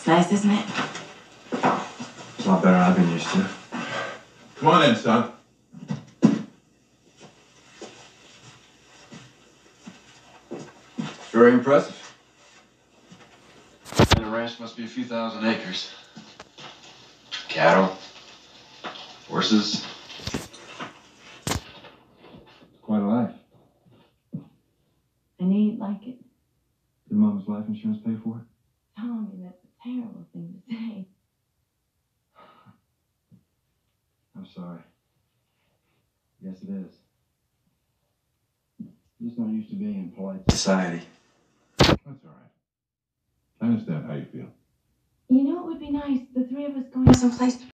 It's nice, isn't it? It's a lot better than I've been used to. Come on in, son. Very impressive. And the ranch must be a few thousand acres. Cattle, horses. Quite a life. I know you'd like it. Did Mama's life insurance pay for it? Tommy, that's a terrible thing to say. I'm sorry. Yes, it is. I'm just not used to being in polite society. That's all right. I understand how you feel. You know, it would be nice, the three of us going someplace